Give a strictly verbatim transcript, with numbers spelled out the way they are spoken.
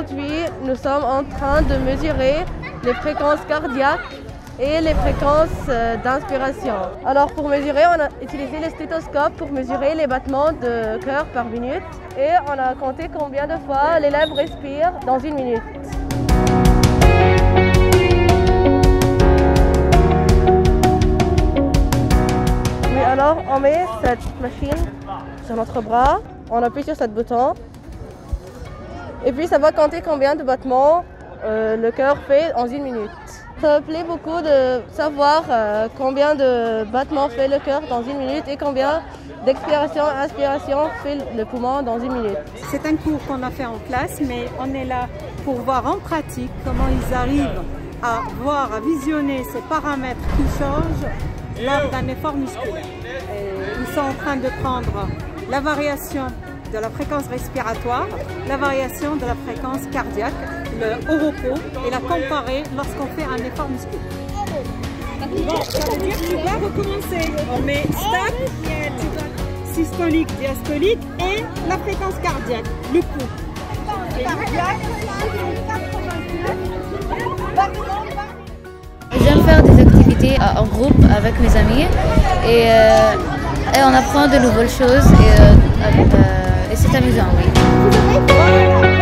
aujourd'hui, nous sommes en train de mesurer les fréquences cardiaques et les fréquences euh, d'inspiration. Alors pour mesurer, on a utilisé le stéthoscope pour mesurer les battements de cœur par minute et on a compté combien de fois l'élève respire dans une minute. Oui, alors on met cette machine sur notre bras, on appuie sur ce bouton et puis ça va compter combien de battements euh, le cœur fait en une minute. Ça me plaît beaucoup de savoir euh, combien de battements fait le cœur dans une minute et combien d'expiration et inspiration fait le poumon dans une minute. C'est un cours qu'on a fait en classe, mais on est là pour voir en pratique comment ils arrivent à voir, à visionner ces paramètres qui changent lors d'un effort musculaire. Et ils sont en train de prendre la variation de la fréquence respiratoire, la variation de la fréquence cardiaque, le au repos et la comparer lorsqu'on fait un effort musculaire. Bon, ça veut dire que tu dois recommencer. On met stop, tu dois systolique, diastolique et la fréquence cardiaque, le pouls. J'aime faire des activités en groupe avec mes amis et, euh, et on apprend de nouvelles choses et, euh, euh, et c'est amusant, oui.